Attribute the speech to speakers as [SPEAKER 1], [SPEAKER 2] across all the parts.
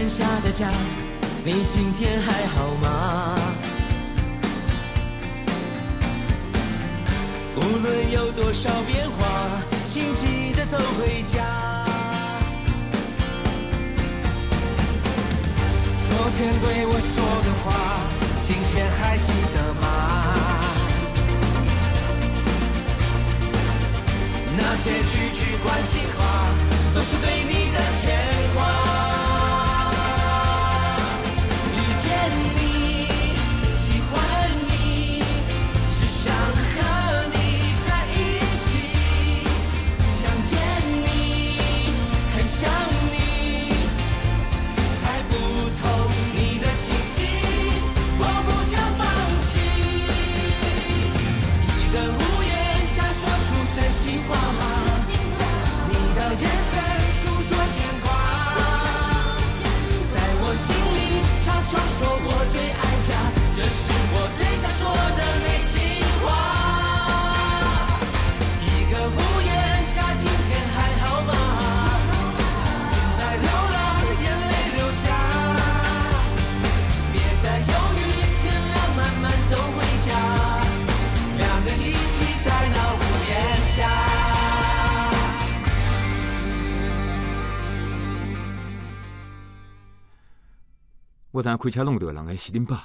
[SPEAKER 1] 檐下的家，你今天还好吗？无论有多少变化，请记得走回家。昨天对我说的话，今天还记得吗？那些句句关心话，都是对你的牵挂。遇见你，喜欢你，只想和你在一起。想见你，很想你，猜不透你的心意，我不想放弃。一个屋檐下说出真心话。眼神诉说牵挂，在我心里悄悄说我最爱家，这是我最想说的内心话。一个屋檐下，今天还好吗？别再流浪，眼泪流下，别再犹豫，天亮慢慢走回家，两人一起在那屋檐下。
[SPEAKER 2] 我知影开车弄到人的是恁爸。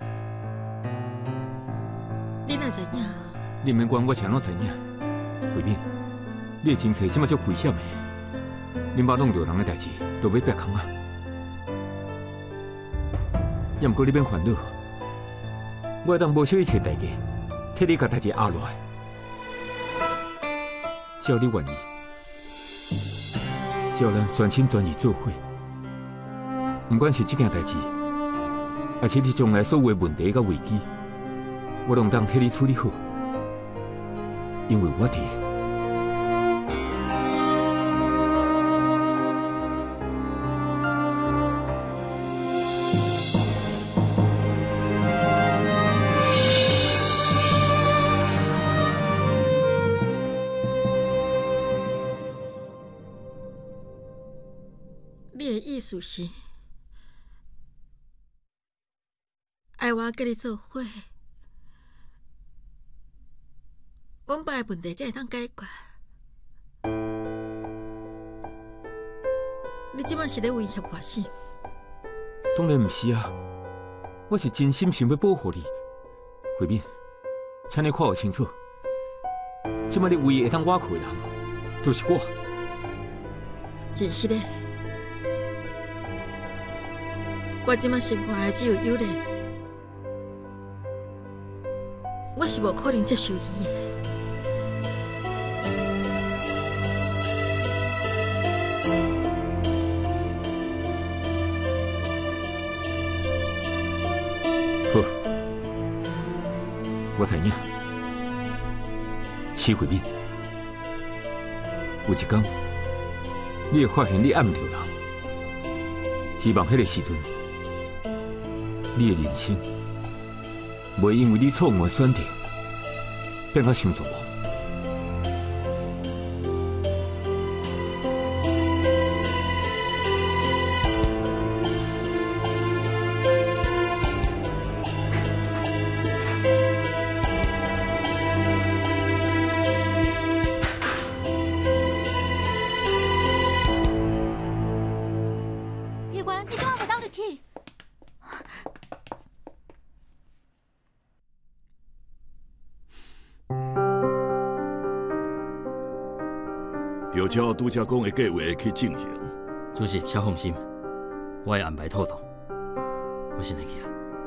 [SPEAKER 3] 你哪知影？
[SPEAKER 2] 你免管我是安怎知影。慧敏，你的前世即马足危险的，恁爸弄到人的代志，都要白空啊。也毋过你免烦恼，我会当保守一切代价，替你甲代志压落来。只要你愿意，只要咱全心全意做伙，不管是这件代志。而且你将来所有的问题甲危机，我拢当替你处理好，因为我伫。
[SPEAKER 3] 你的意思是？爱我跟你做伙，阮爸的问题才会当解决。你即摆是咧威胁我是？
[SPEAKER 2] 当然毋是啊，我是真心想要保护你。慧敏，请你看我清楚，即摆你唯一会当倚靠的人，就是我。
[SPEAKER 3] 真是的，我即摆生活的只有优莲。我是无可能接受你的。
[SPEAKER 2] 好，我知影。徐慧敏，有一天，你会发现你爱唔着人。希望迄个时阵，你的人生。袂因为你错误的选择变甲伤绝望。
[SPEAKER 4] 月关，你怎么袂当入去？
[SPEAKER 5] 就照拄则讲的计划去进行。
[SPEAKER 6] 主席，请放心，我会安排妥当。我先来去啊。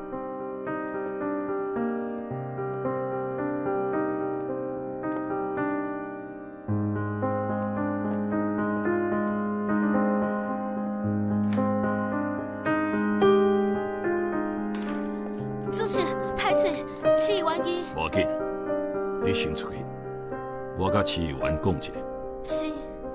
[SPEAKER 4] 主席，歹势，市议员机。
[SPEAKER 5] 无要紧，你先出去，我甲市议员讲者。
[SPEAKER 4] 是。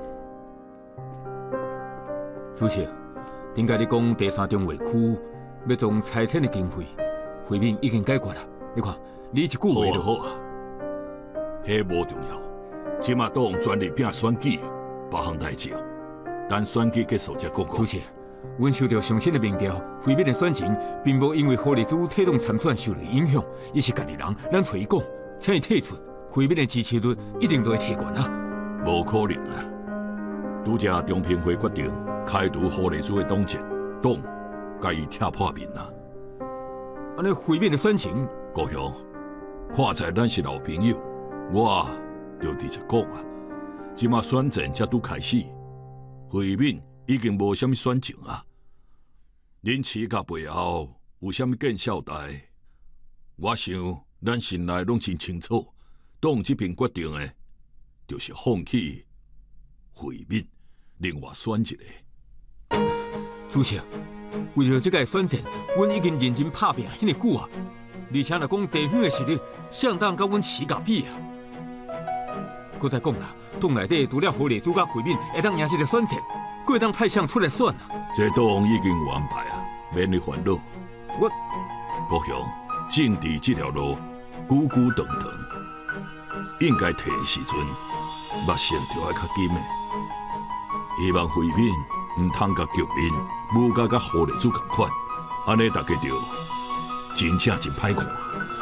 [SPEAKER 2] 主席，顶解你讲第三中卫区要从财产的经费，会面已经解决了。你看，你一句话就
[SPEAKER 5] 好啊，迄无重要。即马都用专力拼选举，别项代志哦。等选举结束才讲。
[SPEAKER 2] 主席， 阮受到上新的民调，回民的选情并无因为何立珠推动参选受到影响，伊是家己人，咱找伊讲，请伊退出，回民的支持率一定都会提悬啊！
[SPEAKER 5] 无可能啊！拄只中评会决定开除何立珠的党籍，党甲伊踢破面啊！
[SPEAKER 2] 安尼回民的选情，
[SPEAKER 5] 高雄，看在咱是老朋友，我就直接讲啊，即马选战才拄开始，回民已经无啥物选情啊。恁市甲背后有啥物见效代？我想咱心内拢真清楚，党这边决定的，就是放弃回民，另外选一个。
[SPEAKER 2] 主席，为了这个选战，阮已经认真拍拼遐尼久啊！而且若讲地方的实力，相当甲阮市甲比啊！搁再讲啦，党内底除了何立珠甲回民会当赢这个选战，还会当派相出来选啊！
[SPEAKER 5] 这党已经有安排啊，免你烦恼。
[SPEAKER 2] 我
[SPEAKER 5] 高雄政治这条路久久长长，应该提时阵，目线就要较紧的。希望回民唔通甲局面无甲何立珠同款，安尼大家就真正真歹看。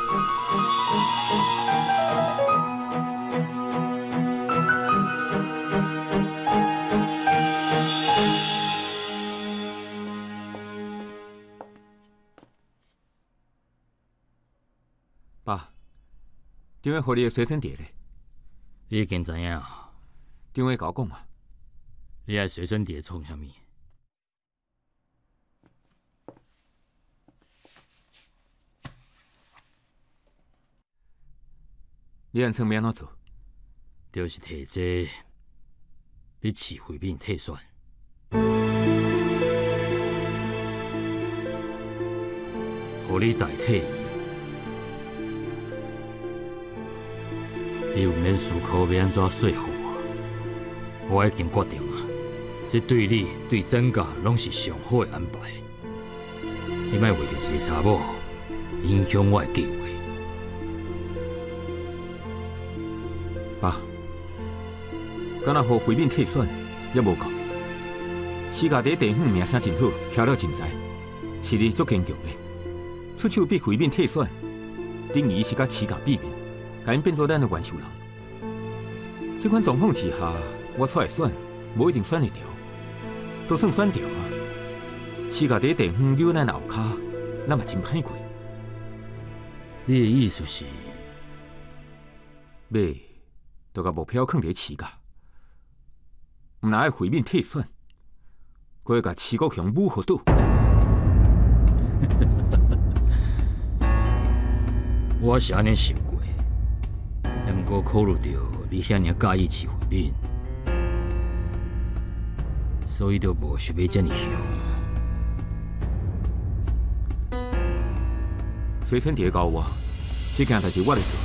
[SPEAKER 2] 爸，张伟互你的随身碟咧？
[SPEAKER 6] 你已经知影啊？
[SPEAKER 2] 张伟甲我讲啊。
[SPEAKER 6] 你爱随身碟创啥物？
[SPEAKER 2] 你按算要安怎做？
[SPEAKER 6] 就是摕这要饲回民退选。互你代替你有免思考要安怎说服我？我已经决定了，这对你对整家拢是上好的安排。你莫为着一个查某影响我的计划。
[SPEAKER 2] 爸，敢若互回民退选也无够。市家伫地方名声真好，徛了真侪，实力足坚强的。出手逼回民退选，等于是甲市家比拼，甲因变做咱的元首人。这款状况之下，我出来选，无一定选得着，都算选着啊。市家伫地方扭咱后骹，咱嘛真歹过。
[SPEAKER 6] 你的意思是？
[SPEAKER 2] 要就甲目标放伫市家，毋若爱回民退选，佫要甲市国雄武互倒。
[SPEAKER 6] 我是安尼想过，但毋过考虑到你遐尔介意饲回民，所以就无想要遮尔凶。
[SPEAKER 2] 随身碟交我，这件代志我来做。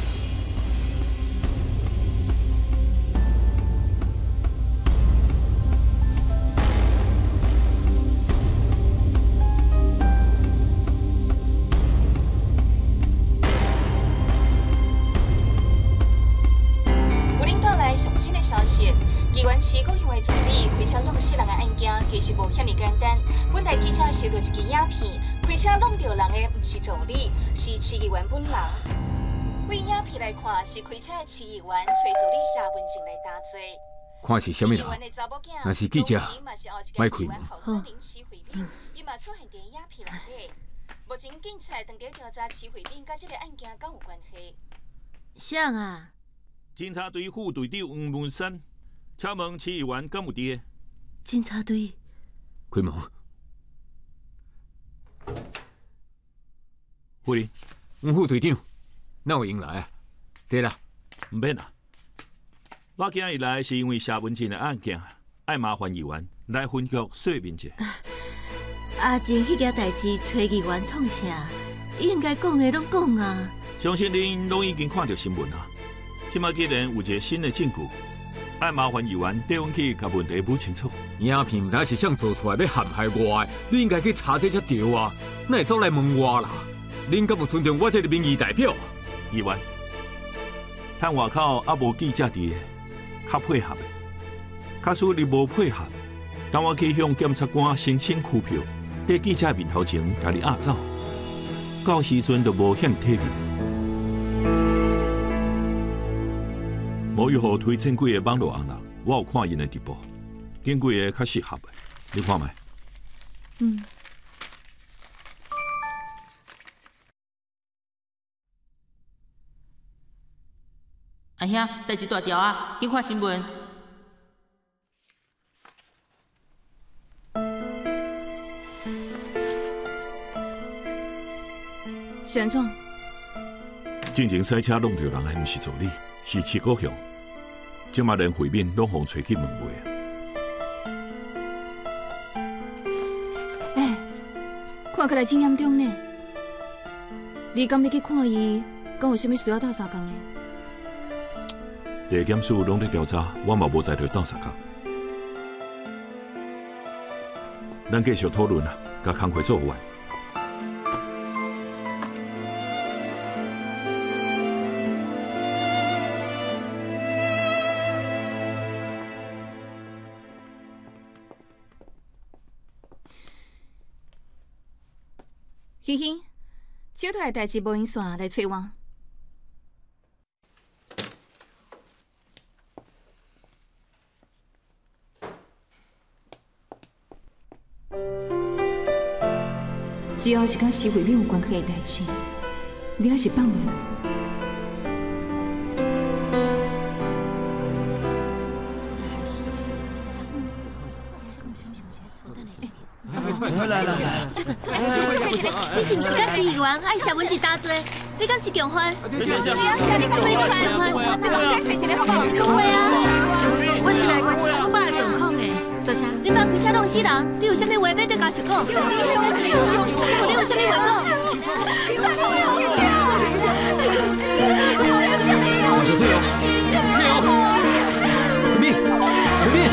[SPEAKER 7] 上新的消息，基源市高雄的总理开车弄死人的案件，其实无遐尼简单。本台记者收到一支影片，开车弄到人的不是总理，是市议员本人。为影片来看，是开车的市议员找总理写文件来答罪。
[SPEAKER 2] 看是啥物人？若是记者，莫开门。
[SPEAKER 7] 好。伊嘛出现伫影片内底。目前警察正在调查市回民甲这个案件敢有关系。
[SPEAKER 3] 谁啊？
[SPEAKER 5] 警察队副队长黄文山，请问市议员敢有伫？
[SPEAKER 3] 警察队。
[SPEAKER 2] 开门。
[SPEAKER 5] 夫人，
[SPEAKER 2] 黄副队长，哪有闲来啊？坐啦。
[SPEAKER 5] 唔免啦。我今日来是因为写文件的案件，爱麻烦议员来分局说明者。
[SPEAKER 3] 阿静迄件代志，找议员创啥？应该讲的拢讲啊。
[SPEAKER 5] 相信恁拢已经看到新闻啊。即马既然有一个新的证据，爱麻烦议员带阮去甲问题补清楚。
[SPEAKER 2] 影片若是想做出来要陷害我的，你应该去查这才对啊！哪会走来问我啦？恁敢有尊重我这个民意代表啊？
[SPEAKER 5] 议员，趁外口也无记者伫的，较配合的。假使你无配合， 当我去向检察官申请拘票，在记者面头前甲你压走，到时阵就无向体面。无予互推荐几个网络红人，我有看因的直播，拣几个较适合的，你看卖。
[SPEAKER 8] 阿兄，代志大条啊，紧看新闻。
[SPEAKER 9] 是安怎？
[SPEAKER 5] 进前赛车弄着人的，毋是助理，是七国雄。即马连会面拢互找去问话
[SPEAKER 9] 啊。看起来真严重呢。你敢要去看伊？敢有啥物需要斗相共的？
[SPEAKER 5] 地检署拢在调查，我嘛无在着斗相共。咱继续讨论啊，甲工会做完。
[SPEAKER 9] 欣欣，手头的代志无用线来找我。只要是甲市会面有关系的代志，你还是放袂了。
[SPEAKER 3] 你是毋是甲市议员爱写文字打罪？你敢是共犯？是啊，是啊，你敢是共犯？我解释一个好不好？讲话啊！
[SPEAKER 8] 我是来关心我爸的状况的。多谢。
[SPEAKER 3] 你莫开车弄死人，你有啥物话要对家属讲？你有啥物话讲？
[SPEAKER 6] 小翠友，翠友，何必？何必？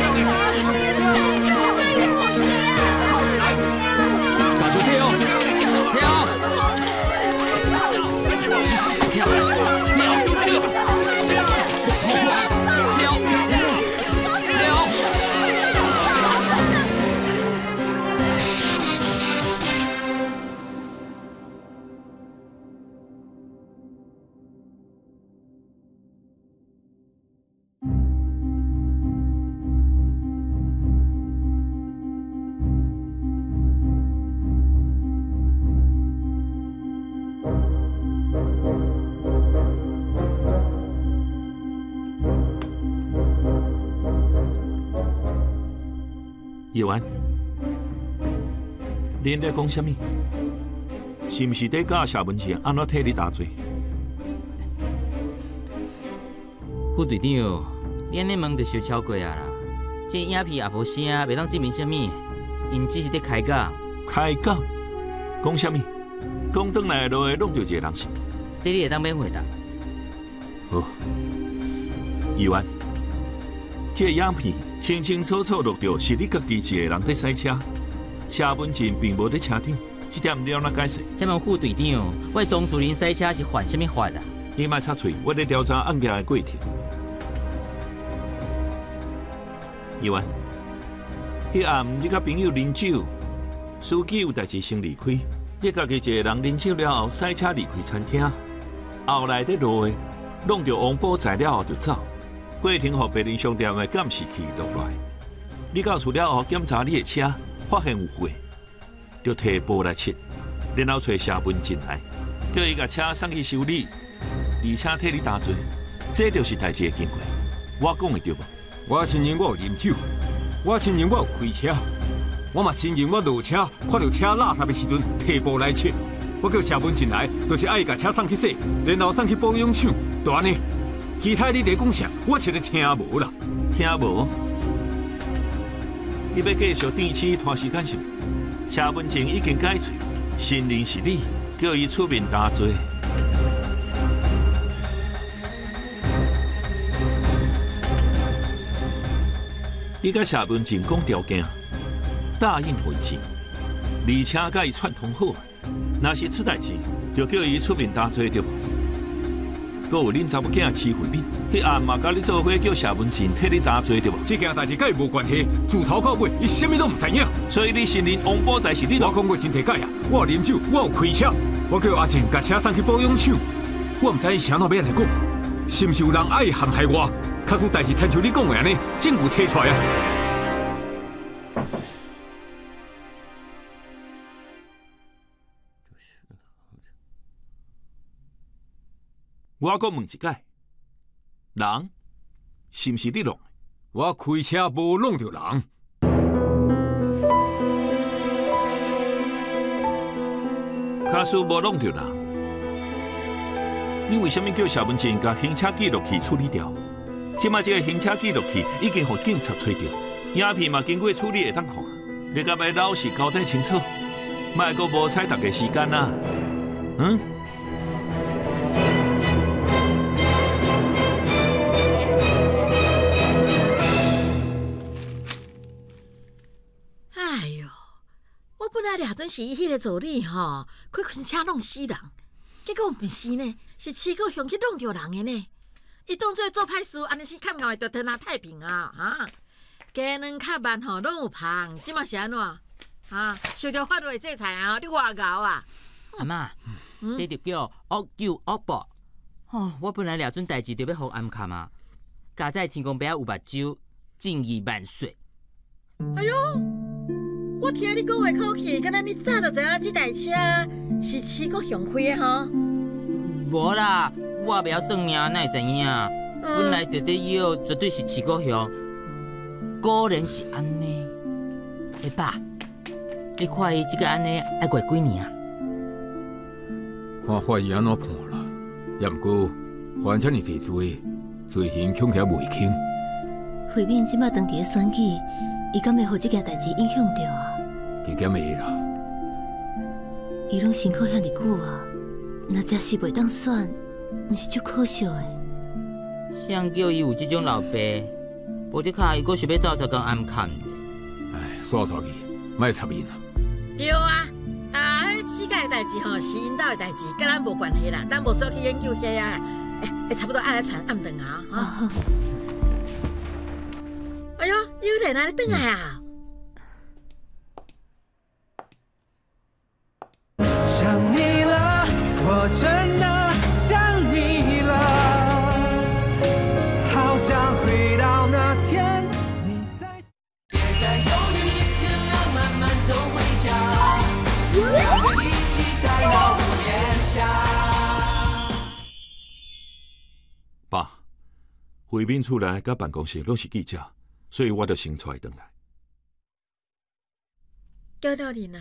[SPEAKER 6] 大叔退哦，退哦，退
[SPEAKER 5] 叶员，恁在讲什么？是毋是在教谢文琪安怎替你打罪？
[SPEAKER 8] 副队长，你安尼问就小超过啊啦！这影片也无声，袂当证明什么，因只是在开讲。
[SPEAKER 5] 开讲？讲什么？讲转来就会弄到一个人是？
[SPEAKER 8] 这你会当免回答。
[SPEAKER 5] 好，议员，这影片清清楚楚录到是你家己一个人在赛车，谢文静并无在车顶，这点你要哪解释？
[SPEAKER 8] 请问副队长，我当初恁赛车是犯什么法啊？
[SPEAKER 5] 你莫插嘴，我在调查案件的过程。议员，迄暗你甲朋友啉酒，司机有代志先离开，你家己一个人啉酒了后，赛车离开餐厅，后来在路的弄到王宝在了后就走，过程互别人商店的监视器录来。你到厝了后检查你的车，发现有货，就提报来测，然后找谢文进来，叫伊甲车送去修理，而且替你打罪，这就是代志的经过。我讲的对无？
[SPEAKER 2] 我承认我有饮酒，我承认我有开车，我嘛承认我落车看到车垃圾的时阵提报来测。我叫谢文进来，就是爱甲车送去洗，然后送去保养厂，就安尼。其他你在讲啥，我实在听无啦。
[SPEAKER 5] 听无？你要继续电视拖时间是？谢文静已经解罪，承认是你叫伊出面担罪。你甲谢文静讲条件，答应还钱，而且甲伊串通好，若是出代志，就叫伊出面担罪对无？ 搁有恁查某囝饲慧敏，迄暗嘛甲你做伙叫谢文静替你担罪对无？
[SPEAKER 2] 这件代志甲伊无关系，自头到尾伊啥物都唔知影。
[SPEAKER 5] 所以你信任王宝才是你？
[SPEAKER 2] 我讲过真侪解啊！我有啉酒，我有开车，我叫阿静甲车送去保养厂。我唔知伊啥哪要来讲，是毋是有人爱陷害我？假使代志亲像你讲的安尼，证据摕出来啊！
[SPEAKER 5] 我搁问一解，人是毋是你弄的？
[SPEAKER 2] 我开车无弄着人。
[SPEAKER 5] 假使无弄着人，你为什么叫谢文静甲行车记录器处理掉？即摆这个行车记录器已经被警察找到，影片嘛经过处理会当看。你敢要老实交代清楚，莫搁无采大家时间啊！嗯？
[SPEAKER 10] 抓准是伊迄个助理吼，开车弄死人，结果毋是呢，是市高雄去弄着人的呢。伊当作做歹事，安尼是看后就天下太平啊！哈，鸡卵卡慢吼拢有芳，即嘛是安怎？啊，受到法律制裁啊！你外敖啊！
[SPEAKER 8] 阿嬷，这就叫恶救恶报。哦，我本来了准代志就要互暗卡嘛，家在天公伯有目睭，正义万岁。
[SPEAKER 10] 哎呦！我听你讲话口气，敢若你早就知影这台车是市高雄开的吼？
[SPEAKER 8] 无啦，我袂晓算命，哪会知影？本来直直要绝对是市高雄，果然是安尼。下爸，你看伊这个安尼爱过几年啊？
[SPEAKER 2] 看法医安怎判啦？也毋过犯遮尔济罪，罪行恐吓袂轻。
[SPEAKER 3] 慧敏即摆当伫咧选举，伊敢会互这件代志影响到啊？
[SPEAKER 2] 加减会啦。
[SPEAKER 3] 伊拢辛苦遐尼久啊，若真是袂当选，毋是足可惜的。
[SPEAKER 8] 谁叫伊有这种老爸？无得卡伊阁想要斗相共暗砍的。
[SPEAKER 2] 哎，煞去，莫插面啦。
[SPEAKER 10] 对啊，迄世界的代志吼，是因兜的代志，甲咱无关系啦，咱无需要去研究遐啊。差不多爱来传暗顿啊，哈。哎呦，有人啊，你转来啊！
[SPEAKER 1] 想你了，我真的想你了，好想回到那天你在。别再犹豫，天亮慢慢走回家，我们一起在那屋檐下。
[SPEAKER 5] 爸，慧敏厝内甲办公室拢是记者，所以我就先出来转来。
[SPEAKER 10] 叫到你呢。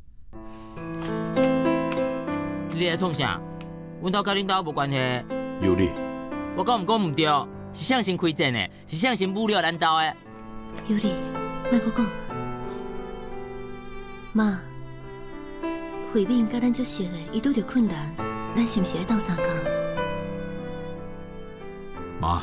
[SPEAKER 8] 你来创啥？阮兜甲恁兜无关系。
[SPEAKER 5] 有理。
[SPEAKER 8] 我讲毋讲毋对，是谁先开战的？是谁先侮辱咱兜的？
[SPEAKER 3] 有理，莫阁讲。妈，慧敏甲咱足熟的，伊拄着困难，咱是毋是爱斗相共？
[SPEAKER 2] 妈，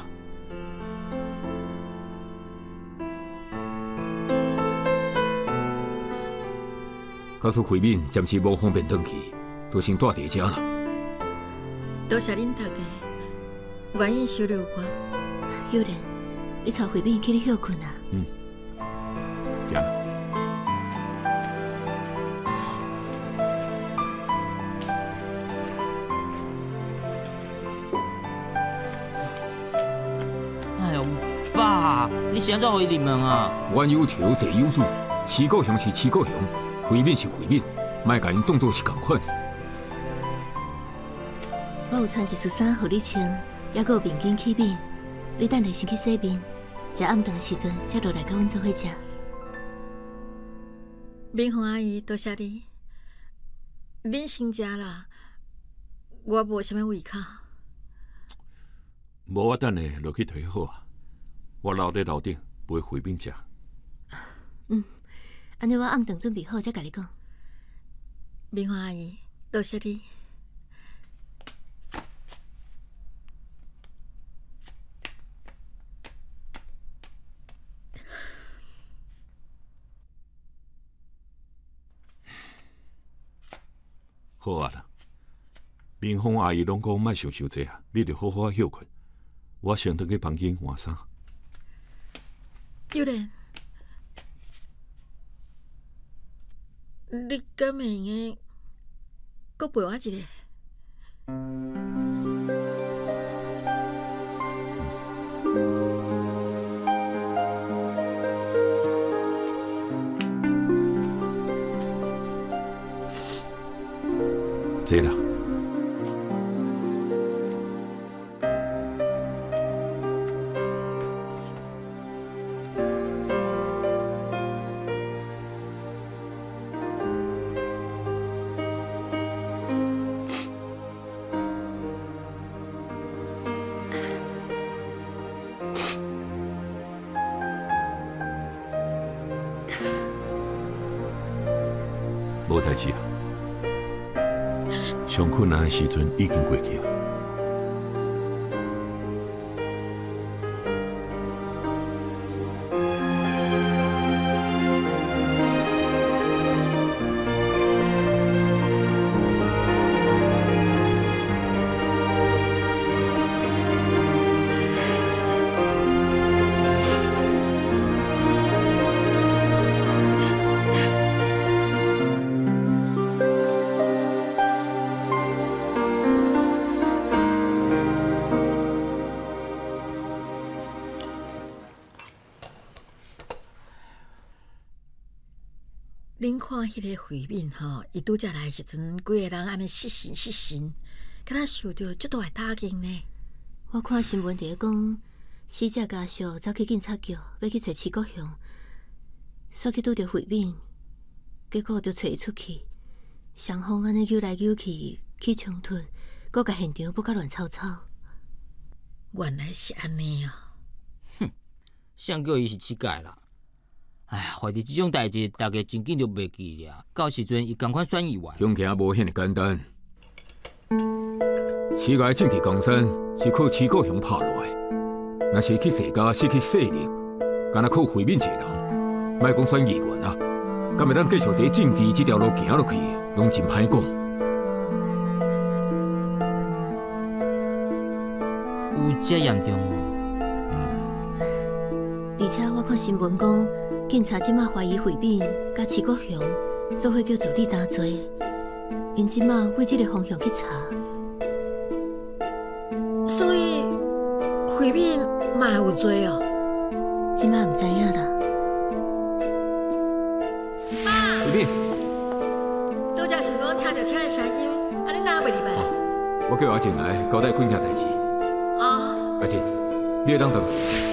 [SPEAKER 2] 假使慧敏暂时无方便转去，就先住伫遮啦。
[SPEAKER 10] 多谢恁大家愿意收留我。
[SPEAKER 3] 有人，你带慧敏去你休困啊。
[SPEAKER 5] 嗯。行。
[SPEAKER 8] 哎呦，爸，你是安怎互伊入门啊？
[SPEAKER 2] 冤有头，债有主，市高雄是市高雄，慧敏是慧敏，莫甲因当作是共款。
[SPEAKER 3] 我有穿一束衫互你穿，还阁有面巾起面。你等下先去洗面，食暗顿的时阵，才落来甲阮做伙食。
[SPEAKER 10] 敏凤阿姨，多谢你。恁先食啦，我无啥物胃口。
[SPEAKER 5] 无我等下落去摕好啊，我留伫楼顶陪慧敏食。
[SPEAKER 3] 安尼我暗顿准备好才甲你讲。
[SPEAKER 10] 敏凤阿姨，多谢你。
[SPEAKER 5] 好啊啦， 明芳阿姨拢讲莫想伤济啊，你着好好休困。我先回去房间换衫。
[SPEAKER 10] 有人，你敢会用搁陪我一个？
[SPEAKER 5] 坐啦。无代志啊，上困难的时阵已经过去啊。恁看迄个慧敏吼，伊拄则来的时阵，几个人安尼失神，敢若受到足大的打击呢。
[SPEAKER 3] 我看新闻伫讲，死者家属走去警察局，要去找齐国雄，煞去拄着慧敏，结果就找伊出去。双方安尼扭来扭去，起冲突，搁甲现场不甲乱吵吵。
[SPEAKER 10] 原来是安尼哦。
[SPEAKER 8] 哼，谁叫伊是乞丐啦？哎呀，怀疑这种代志，大家真紧就袂记了。到时阵伊同款选议员。
[SPEAKER 2] 凶行无遐尼简单。世界政治江山是靠齐国雄拍落来，若是去世家失去势力，敢若靠慧敏一个人，莫讲选议员啊，敢会当继续伫政治这条路行落去，拢真歹讲。
[SPEAKER 8] 有这严重吗？
[SPEAKER 3] 而且我看新闻讲。警察即马怀疑慧敏甲齐国雄做伙叫做你担罪，因即马为这个方向去查，
[SPEAKER 10] 所以慧敏嘛有罪哦。
[SPEAKER 3] 即马唔知影啦。
[SPEAKER 10] 妈，
[SPEAKER 2] 慧敏，
[SPEAKER 10] 拄则想讲听到车的声音，啊，你哪袂入来？
[SPEAKER 2] 我叫阿静来交代几件代志。
[SPEAKER 10] 哦。
[SPEAKER 2] 阿静，你会当等。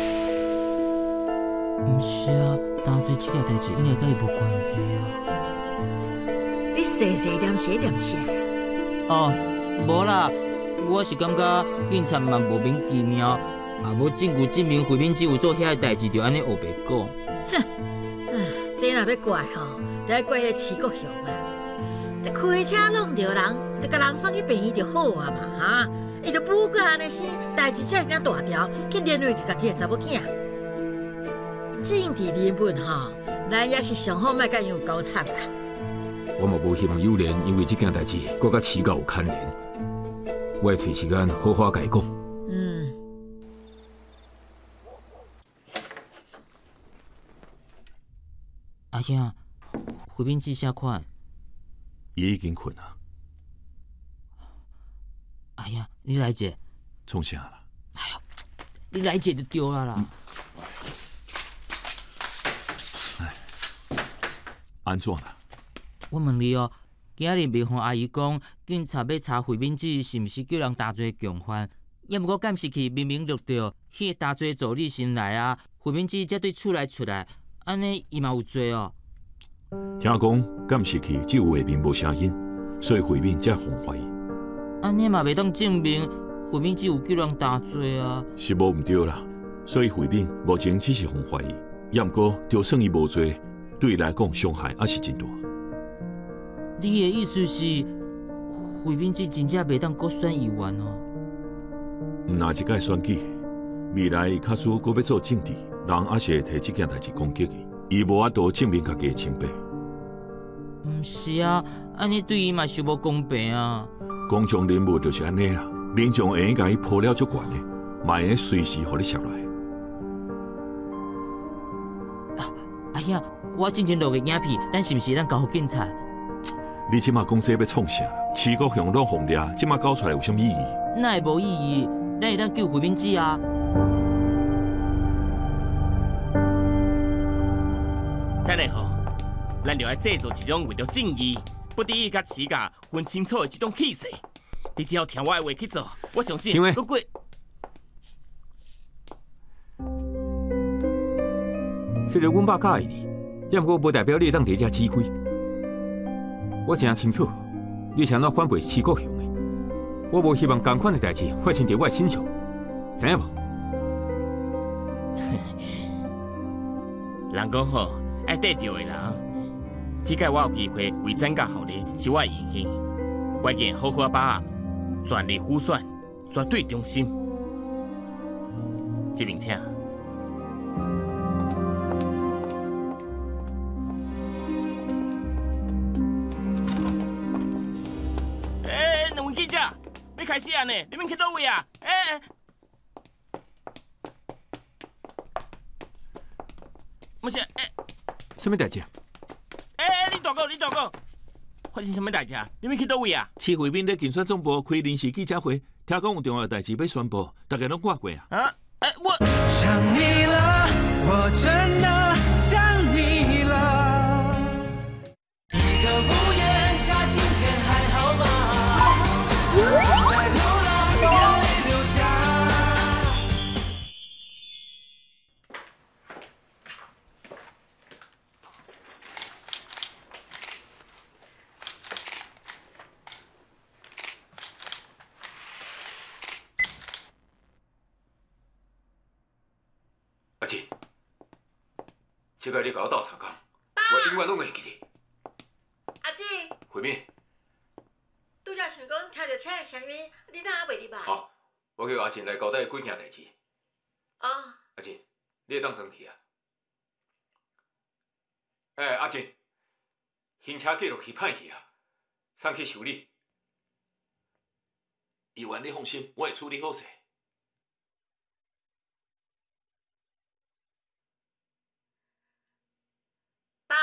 [SPEAKER 8] 唔是啊。担罪这件代志应该甲伊无关系啊！
[SPEAKER 10] 你细细念写念啥？
[SPEAKER 8] 哦，无啦，我是感觉警察嘛无明其妙，也无证据证明慧敏只有做遐个代志，就安尼黑白讲。
[SPEAKER 10] 哼，这若要怪吼，就要怪迄齐国雄啦。你开车弄着人，就甲人送去病院就好啊嘛，哈！伊就不过安尼生，代志遮尔大条，去连累家己个查某囝。政治人物吼，咱也是上好莫甲伊有交叉啦。
[SPEAKER 2] 我嘛无希望幼莲因为这件代志，搁甲起教有牵连。我会找时间好好甲伊讲。
[SPEAKER 8] 阿兄，慧敏寄啥款？
[SPEAKER 5] 伊已经困啊。
[SPEAKER 8] 哎呀，你来者。
[SPEAKER 5] 创啥啦？
[SPEAKER 8] 哎呦，你来者就对啦啦。
[SPEAKER 5] 安怎啦？
[SPEAKER 8] 我问你哦，今日未和阿姨讲，警察要查慧敏姊是毋是叫人担罪共犯？也毋过敢是去明明录到迄个担罪助理先来啊，慧敏姊才对厝内出来，安尼伊嘛有罪哦。
[SPEAKER 5] 听讲敢是去只有下面无声音，所以慧敏才互怀疑。
[SPEAKER 8] 安尼嘛袂当证明慧敏姊有叫人担罪啊。
[SPEAKER 5] 是无毋对啦，所以慧敏目前只是互怀疑，也毋过就算伊无罪。对伊来讲，伤害也是真大。
[SPEAKER 8] 你的意思是，慧敏姊真正袂当搁选议员哦？
[SPEAKER 5] 毋若一届选举，未来假使搁要做政治，人也是会摕这件代志攻击伊，伊无法度证明家己的清白。
[SPEAKER 8] 毋是啊，安尼对伊嘛是无公平啊。
[SPEAKER 5] 公众人物就是安尼啦，民众会应该抱了足悬的，嘛会随时互你摄来。
[SPEAKER 8] 阿兄，我进前录个影片，咱是毋是咱交互警察？
[SPEAKER 5] 你即马讲这要创啥？市国乡拢红掠，即马搞出来有啥意义？
[SPEAKER 8] 那会无意义，咱会当救回民子啊！
[SPEAKER 11] 等下吼，咱就要制作一种为了正义、不得已甲市价分清楚的这种气势。你只要听我的话去做，我相信不过。
[SPEAKER 2] 虽然阮爸介意你，也毋过无代表你当伫遮指挥。我真清楚，你是安怎反背市国乡的。我无希望同款的代志发生伫我身上，知影无？
[SPEAKER 11] 人讲好，爱得着的人，只届我有机会为增加效力，是我的荣幸。我已经好好把握，全力辅选，绝对忠心。这边请。两位记者，要开始啊呢？你们去倒位啊？不是，
[SPEAKER 2] 什么代志？
[SPEAKER 11] 你大哥，发生什么代志啊？你们去倒位啊？
[SPEAKER 5] 市会面咧竞选总部开临时记者会，听讲有重要的代志要宣布，大家拢看过啊？
[SPEAKER 11] 我
[SPEAKER 1] 想你了，我真的想你了。一个屋檐下，今天还好吗？在流浪，眼泪流下。
[SPEAKER 2] 阿姐，这个你甲我斗相共，我永远拢会记得。
[SPEAKER 10] 阿姊，
[SPEAKER 2] 慧敏，
[SPEAKER 10] 拄则想讲听到车的声音，你哪还袂入来？
[SPEAKER 2] 好，我叫阿静来交代几件代志。
[SPEAKER 10] 哦。
[SPEAKER 2] 阿静，你会当回去啊？阿静，新车记录器歹去啊，送去修理。
[SPEAKER 5] 议员，你放心，我会处理好势。
[SPEAKER 10] 爸，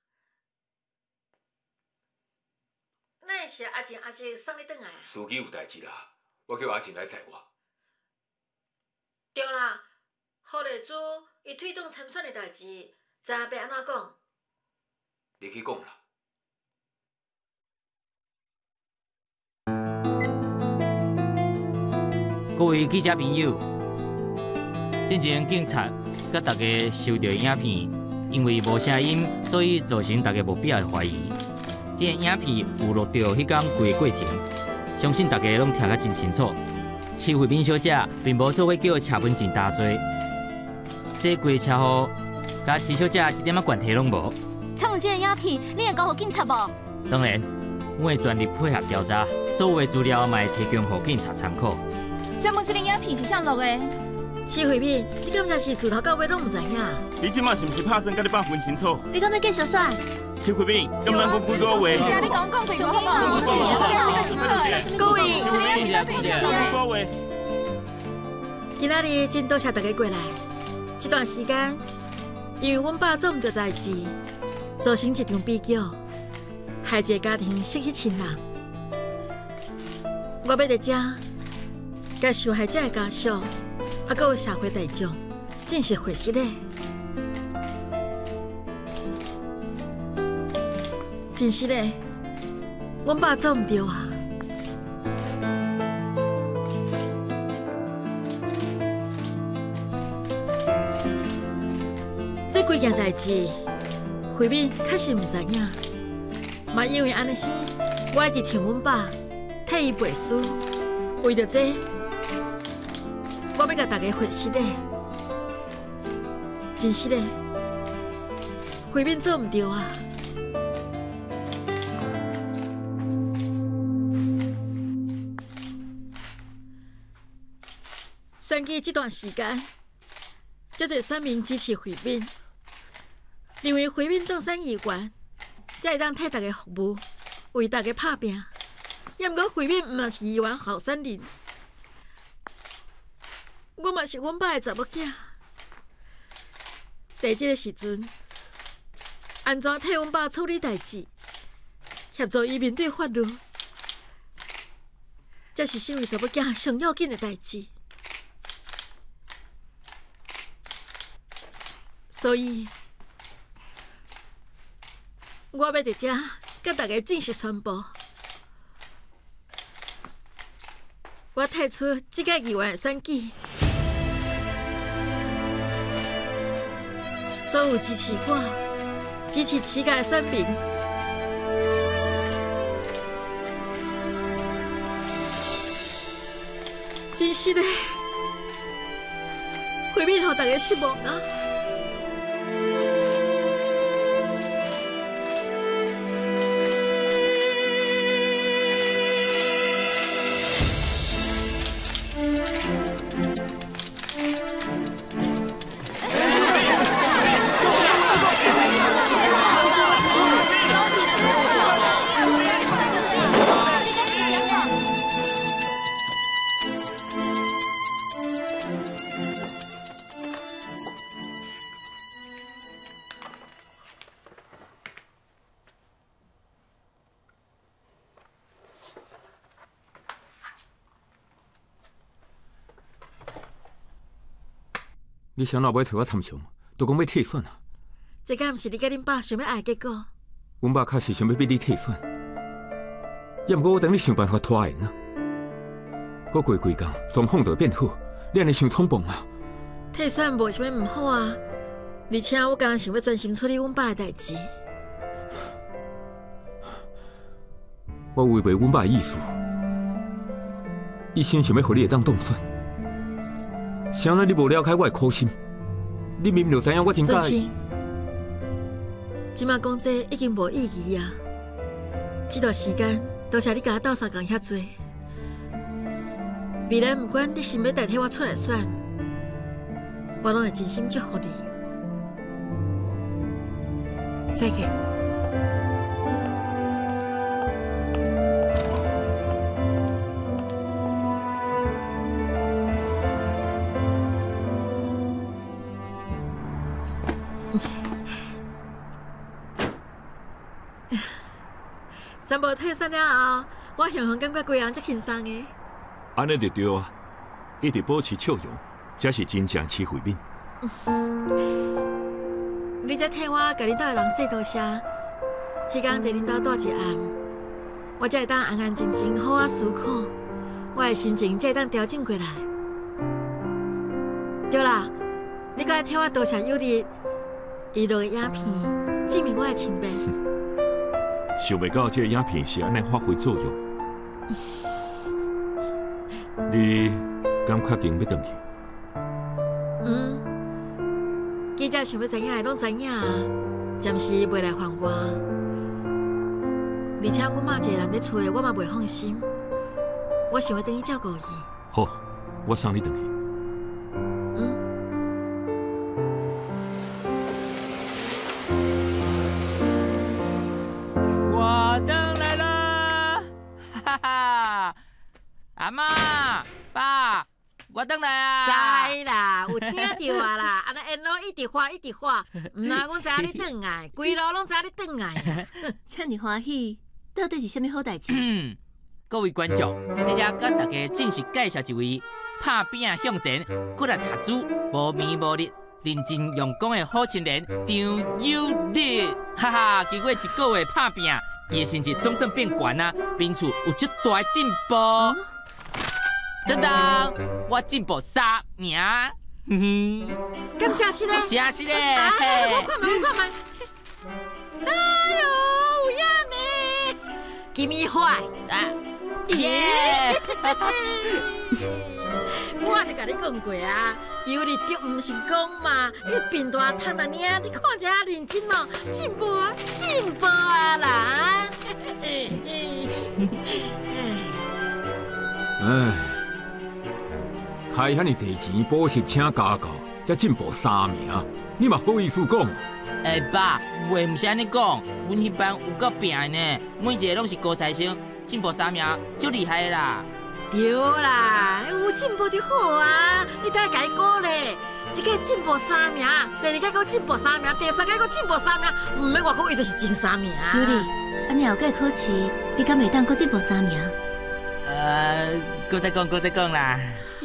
[SPEAKER 10] 那是阿静送你转来啊？
[SPEAKER 2] 司机有代志啦，我叫阿静来载我。
[SPEAKER 10] 对啦，何丽珠伊推动参选的代志，知影要安怎讲？
[SPEAKER 2] 你去讲啦。
[SPEAKER 8] 各位记者朋友，之前警察甲大家收到影片，因为无声音，所以造成大家无必要的怀疑。这个影片有录到迄天规个过程，相信大家拢听甲真清楚。市慧敏小姐并无做伙叫车本钱大罪，这规个车祸，甲市小姐一点仔关系拢无。
[SPEAKER 4] 请问这个影片，你会交互警察无？
[SPEAKER 8] 当然，我会全力配合调查，所有的资料嘛会提供予警察参考。
[SPEAKER 9] 请问这个影片是啥录的？
[SPEAKER 10] 市慧敏，你敢才是自头到尾拢唔知影？
[SPEAKER 11] 你即马是毋是拍算甲你爸分清楚？
[SPEAKER 4] 你敢要继续选？
[SPEAKER 11] 市慧敏，敢咱讲几个话？
[SPEAKER 9] 是啊，你讲讲几个好不好？
[SPEAKER 10] 各位，今仔日真多谢大家过来。这段时间，因为阮爸做唔到代志，造成一场悲剧，害一个家庭失去亲人。我要在这，甲受害者的家属，还有社会大众，进行回息嘞。真是嘞，阮爸做唔到啊！这几件代志，慧敏确实唔知影，嘛因为安尼生，我一直听阮爸替伊背书。为着这，我要甲大家回息嘞。真是嘞，慧敏做唔到啊！选举这段时间，足侪选民支持慧敏，认为慧敏当选议员，才会当替大家服务，为大家拍拼。 也毋过慧敏毋嘛是议员候选人，我嘛是阮爸的查某囝。在这个时阵，安怎替阮爸处理代志，协助伊面对法律，这是身为查某囝上要紧的代志。所以，我要在这甲大家正式宣布，我退出这届议员的选举。所有支持我、支持市界的选民，真实的，慧敏让大家失望啊！
[SPEAKER 2] 你想老尾找我参详，都讲要退选啊？
[SPEAKER 10] 这敢毋是你甲恁爸想要爱的结果？
[SPEAKER 2] 阮爸确实想要逼你退选，也毋过我等你想办法拖延啊。我过几工状况就会变好，你安尼伤匆忙啊！
[SPEAKER 10] 退选无啥物毋好啊，而且我刚刚想要专心处理阮爸的代志。
[SPEAKER 2] 我违背阮爸的意思，一心想要互你会当当选。谁让你无了解我的苦心？你明明就知影我真介意。
[SPEAKER 10] 即马讲这已经无意义啊！这段时间，多谢你甲我斗相共遐多。未来不管你是要代替我出来选，我拢会真心祝福你。再见。宣布退选了后，我雄雄感觉规个人足轻松的。
[SPEAKER 5] 安尼就对啊，一直保持笑容，才是真正饲慧敏。
[SPEAKER 10] 你才替我甲恁兜的人说多谢。迄天在恁兜住一暗，我才会当安安静静好好思考，我的心情才会当调整过来。对啦，你搁来替我多谢有日伊录的影片，证明我的清白。
[SPEAKER 5] 想袂到这个影片是安尼发挥作用。你敢确定要回去？
[SPEAKER 10] 记者想要知影的拢知影啊，暂时袂来烦我。而且阮妈一个人咧厝的，我嘛袂放心。我想要回去照顾伊。
[SPEAKER 5] 好，我送你回去。
[SPEAKER 8] 我回来了，哈哈！阿妈、爸，我回来啊！
[SPEAKER 10] 知啦，有听到啊啦，安尼沿路一直发一直发，毋然阮知影你转来，规路拢知影你转来。
[SPEAKER 3] 遮尔欢喜，到底是啥物好代志？
[SPEAKER 8] 各位观众，你遮甲大家正式介绍一位拍拼向前、骨力学子、无眠无日、认真用功的好青年张友丽。哈哈，经过1个月拍拼，伊的成绩总算变悬啊，名次有足大的进步。等等，我进步3名。
[SPEAKER 10] 敢真是咧？
[SPEAKER 8] 真是咧！
[SPEAKER 10] 我看卖，我看卖。哎呦，有影呢！Give me five！ 啊，耶！我就甲你讲过啊，有你就毋是讲嘛，你变大摊啊你啊，你看一下认真哦，进步啊，进步啊啦！
[SPEAKER 2] 哎，开遐尼侪钱补习请家教，才进步3名，你嘛好意思讲？
[SPEAKER 8] 哎爸，话毋是安尼讲，阮迄班有够拼的呢，每一个拢是高材生， 进步3名，足厉害的啦。
[SPEAKER 10] 对啦，有进步就好啊！你等下甲伊鼓励，一届进步3名，第二届搁进步3名，第三届搁进步3名，唔免外口伊就是前3名。
[SPEAKER 3] 尤里，安尼后届考试，你敢袂当搁进步3名？
[SPEAKER 8] 搁再讲啦。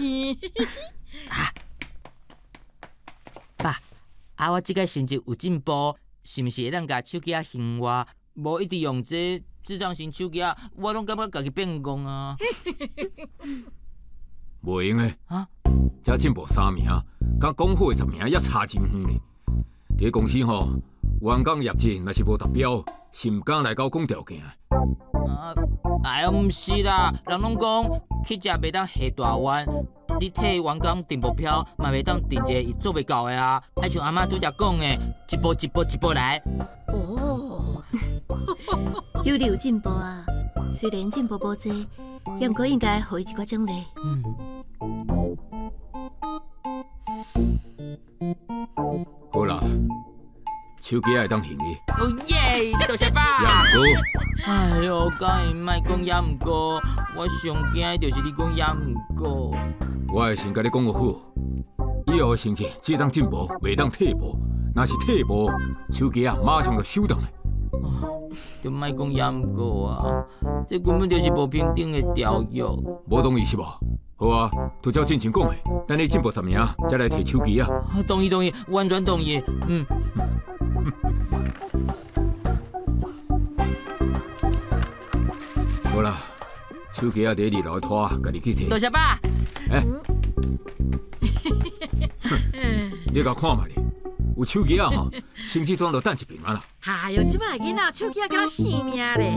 [SPEAKER 8] 爸，我即个成绩有进步，是毋是会当甲手机仔还我？无一直用这智障型手机仔，我拢感觉家己变戆啊。
[SPEAKER 2] 袂用诶！
[SPEAKER 8] 啊，
[SPEAKER 2] 才进步3名，甲讲好的10名还差真远呢。伫公司吼，员工业绩若是无达标，是毋敢来甲我讲条件。
[SPEAKER 8] 哎呦，毋是啦，人拢讲去食袂当下大碗，你替员工定目标，嘛袂当定一个伊做袂到的啊。爱像阿嬷拄则讲的，一步来。
[SPEAKER 10] 哦，
[SPEAKER 3] 尤里有进步啊，虽然进步无济，也毋过应该互伊一寡奖励。
[SPEAKER 2] 好啦，手机会当还你。
[SPEAKER 8] 哦耶，多谢爸。
[SPEAKER 2] 也毋过，
[SPEAKER 8] 哎呦，敢会莫讲也毋过，我上惊就是你讲也毋过。
[SPEAKER 2] 我会先甲你讲个好，以后的成绩只当进步，袂当退步。若是退步，手机马上就收档来。
[SPEAKER 8] 就莫讲也毋过啊，这根本就是无平等的条约。
[SPEAKER 2] 无同意是无？好啊，就照进前讲的，等你进步10名，再来摕手机啊。
[SPEAKER 8] 同意，完全同意。
[SPEAKER 2] 好啦，手机啊，第2楼拖，家己去摕。
[SPEAKER 8] 多谢爸。
[SPEAKER 2] 你甲看嘛哩，有手机啊吼，成绩单就等一边啊啦。
[SPEAKER 10] 哎呦，即摆囡仔手机啊，敢若性命咧。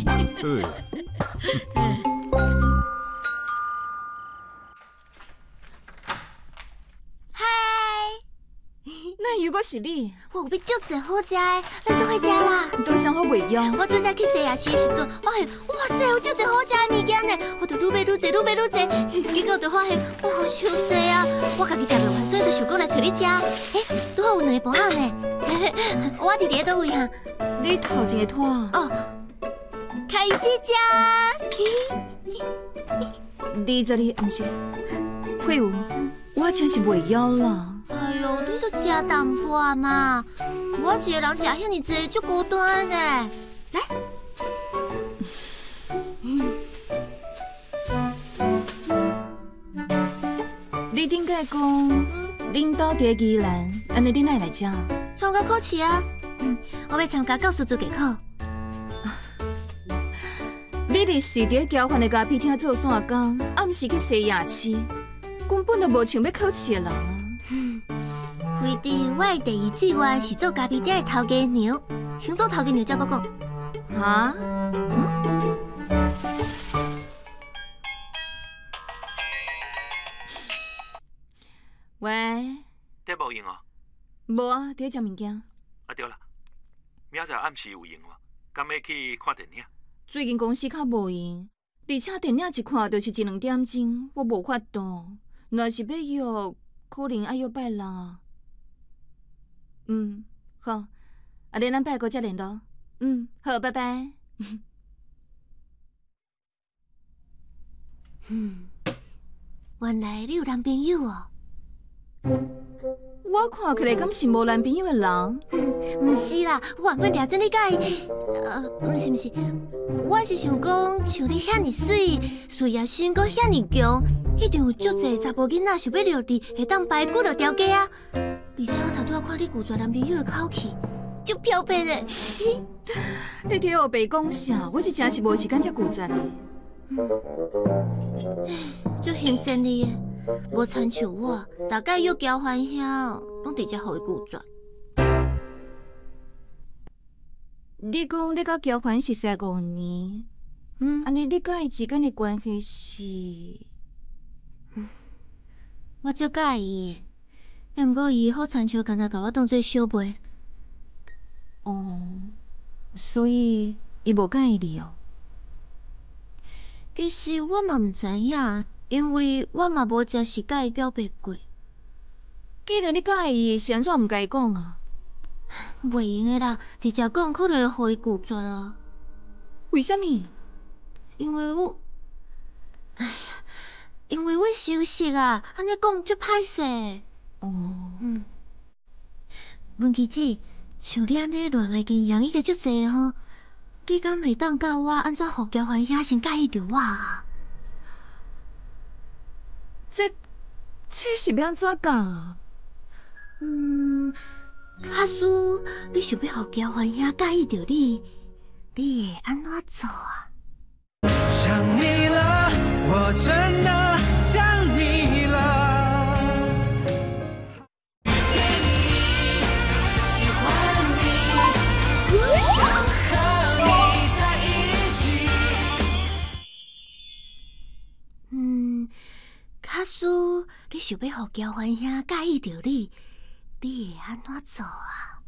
[SPEAKER 9] 那如果是你，
[SPEAKER 4] 我有要足侪好食的，咱做伙食啦。
[SPEAKER 9] 都想好袂用。
[SPEAKER 4] 我拄则去西亚市的时阵，发现哇塞，有足侪好食的物件呢，我就愈买愈侪，结果就发现哇，伤侪啊！我家己食袂完，所以就想讲来找你食。拄好有2个盘仔呢。我伫伫倒位哈？
[SPEAKER 9] 你头前个拖。
[SPEAKER 4] 哦，开始食。
[SPEAKER 9] 22毋是？佩武，我真是袂晓啦。
[SPEAKER 4] 哎呦，你都食淡薄嘛！我一个人食遐尼济，足孤单的。来，
[SPEAKER 9] 你顶个讲，恁兜伫宜兰，安尼你哪会来食？
[SPEAKER 4] 参加考试啊！我要参加教师资格考。
[SPEAKER 9] 你日是伫交换的咖啡厅做散工，暗时去西夜市，根本就无像要考试的人啊！
[SPEAKER 4] 规定我的第2志愿是做咖啡店的头家娘，先做头家娘才搁讲。
[SPEAKER 9] 哈？喂？
[SPEAKER 12] 得无用哦？
[SPEAKER 9] 无啊，伫食物件。
[SPEAKER 12] 啊对啦，明仔载暗时有用哦，敢要去看电影？
[SPEAKER 9] 最近公司较无闲，而且电影一看就是1、2点钟，我无法度。若是要约，可能爱约拜六。好，啊，咱拜个再联络。好，拜拜。
[SPEAKER 4] 原来你有男朋友哦？
[SPEAKER 9] 我看起来敢是无男朋友的人？
[SPEAKER 4] 毋是啦，我原本抓准你甲伊，毋是，我是想讲，像你遐尼水，事业心阁遐尼强，一定有足侪查甫囡仔想要掠你，会当排骨就条家啊！而且我头拄仔看你拒绝男朋友的口气，足漂白的。
[SPEAKER 9] 你替我白讲啥？我是真是无时间才拒绝的。
[SPEAKER 4] 足欣赏你的，无亲像我，大概约交欢遐，拢直接互伊拒绝。
[SPEAKER 9] 你讲你甲交欢是识5年，安尼你甲伊之间的关系是？
[SPEAKER 4] 我足介意的，毋过伊好亲像敢若甲我当做小妹。
[SPEAKER 9] 哦，所以伊无介意你哦。
[SPEAKER 4] 其实我嘛毋知影，因为我嘛无真实甲伊表白过。
[SPEAKER 9] 既然你介意，是安怎毋甲伊讲啊？
[SPEAKER 4] 袂用的啦，直接讲可能会互伊拒绝啊。
[SPEAKER 9] 为什么？
[SPEAKER 4] 因为我休息啊，安尼讲足歹势。哦。文琪姐，像你安尼恋爱经验已经足侪吼，你敢袂当教我安怎互交欢兄先介意着我啊？
[SPEAKER 9] 这是要安怎讲？
[SPEAKER 4] 假使你想要互交欢兄介意着你，你会安怎做啊？
[SPEAKER 1] 想你了，我真的想你了。遇见你，喜欢你，想和你在一起。
[SPEAKER 4] 假使你想要互交欢兄介意着你，你会安怎做啊？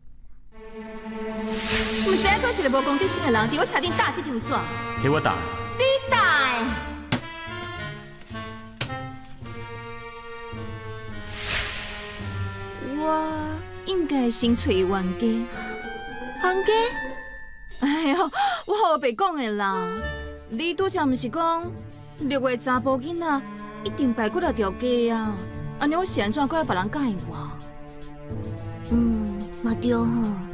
[SPEAKER 9] 唔知影佫一个无公德心的人，伫我车顶打这张纸。
[SPEAKER 11] 给我打。
[SPEAKER 9] 你打的。我应该先找冤家。
[SPEAKER 4] 冤家？
[SPEAKER 9] 哎呦，我后白讲的啦。你拄则毋是讲6月查甫囡仔一定排骨来条街啊？安尼我是安怎怪别人介意我？
[SPEAKER 4] 嘛对吼。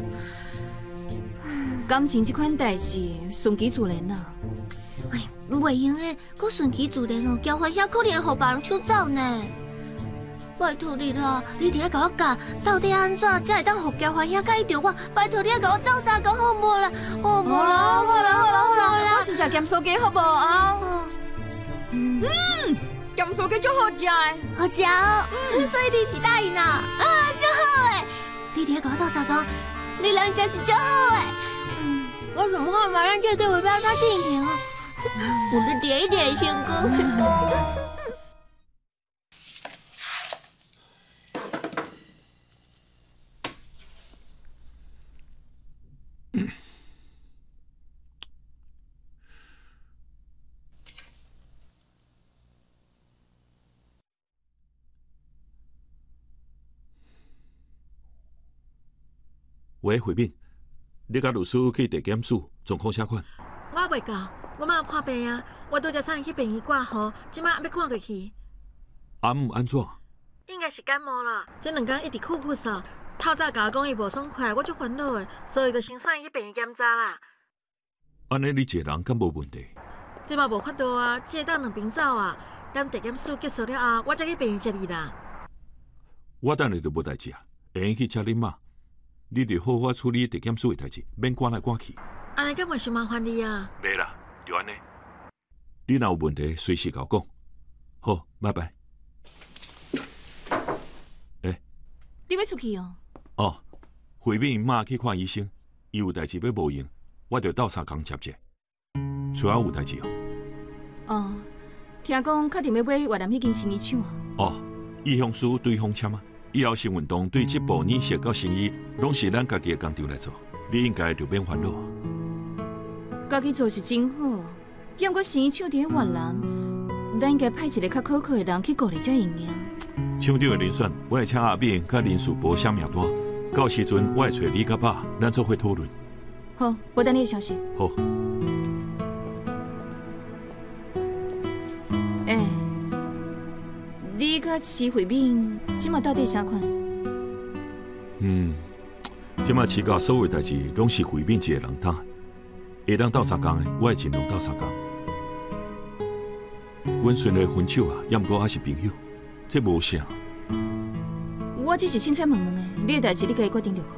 [SPEAKER 9] 感情这款代志顺其自然啊。
[SPEAKER 4] 袂用的，搁顺其自然哦，交欢遐可能会互别人抢走呢。拜托你啦，你伫遐甲我教，到底安怎才会当互交欢遐介意着我？拜托你甲我斗相共好无啦？好无啦？
[SPEAKER 9] 好啦，我先食咸酥鸡好无啊？咸酥鸡足好食的，
[SPEAKER 4] 好食哦。所以你是答应啊？足好诶！你伫遐甲我斗相共，你人真是足好诶。我想看嘛，咱这对会不要再进行啊？我的点一点先哥。
[SPEAKER 5] 喂，慧敏，你甲律师去地检署，状况啥款？
[SPEAKER 10] 我未到，我妈破病啊，我拄则送伊去病院挂号，即马要看过去。
[SPEAKER 5] 阿姆安怎？
[SPEAKER 10] 应该是感冒啦，这2天一直咳嗽，透早甲我讲伊无爽快，我足烦恼的，所以就先送伊去病院检查啦。
[SPEAKER 5] 安尼你一个人敢无问题？
[SPEAKER 10] 即马无法度啊，只会当2边走啊。等地检署结束了后，我再去病院接伊啦。
[SPEAKER 5] 我等下就无代志啊，会用去接恁妈。你得好好处理地检署的代志，免赶来赶去。
[SPEAKER 10] 安尼敢袂伤麻烦你啊？
[SPEAKER 5] 袂啦，就安尼。你若有问题，随时甲我讲。好，拜拜。
[SPEAKER 9] 你要出去哦？
[SPEAKER 5] 哦，慧敏妈去看医生，伊有代志要无用，我着斗相共接者。厝仔有代志哦。
[SPEAKER 9] 哦，听讲确定要买越南迄间生意厂啊？
[SPEAKER 5] 哦，意向书对方签啊。以后新运动对这部染色到生意，拢是咱家己的工厂来做，你应该就免烦恼。
[SPEAKER 9] 家己做是真好，要过生意厂伫越南，咱应该派一个较可靠的人去顾理才用呀。
[SPEAKER 5] 厂长的人选，我会请阿炳甲林树波写名单，到时阵我会找你甲爸，咱做伙讨论。
[SPEAKER 9] 好，我等你的消息。
[SPEAKER 5] 好。
[SPEAKER 9] 你甲徐慧敏即马到底啥款？
[SPEAKER 5] 即马市甲所有代志拢是慧敏一个人担，会当斗相共的，我会尽量斗相共。阮虽然分手啊，也毋过还是朋友，这无啥。
[SPEAKER 9] 我只是凊彩问问的，你的代志你家己决定就好。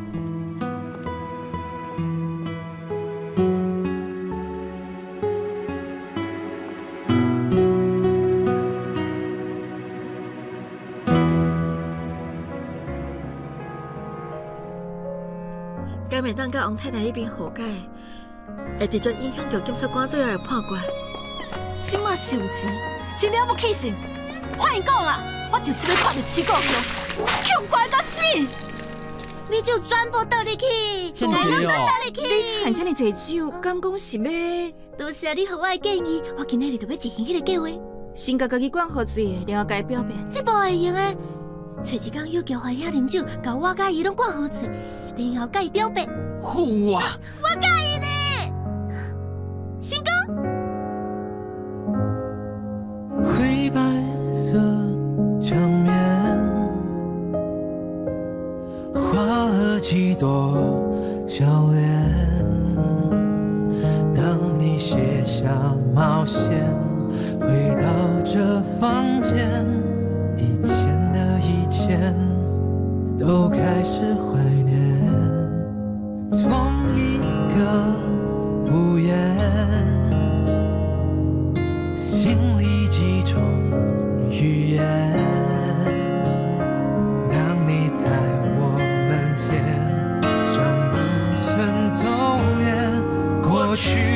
[SPEAKER 10] 敢袂当甲王太太迄边和解，会直接影响到检察官最后的判决。
[SPEAKER 4] 即马是有钱，真了不起心。换讲啦，我就是要看到七国兄，向怪到死。你就全部倒入去，
[SPEAKER 11] 真是哦！
[SPEAKER 9] 你传这么济酒，敢讲是要？
[SPEAKER 4] 多谢你给我的建议，我今日就要执行迄个计划。
[SPEAKER 9] 先甲家己灌好水，然后甲伊表白。
[SPEAKER 4] 这无会用的，找一天约交欢兄啉酒，甲我甲伊拢灌好水。然后甲伊表白，
[SPEAKER 11] 好啊！
[SPEAKER 4] 我介意呢，成功。
[SPEAKER 1] 白色墙面，画了几朵笑脸。当你卸下毛线，回到这房间，以前的以前都开始怀念。从一个屋檐，心里几种语言。当你在我们肩上不曾走远，过去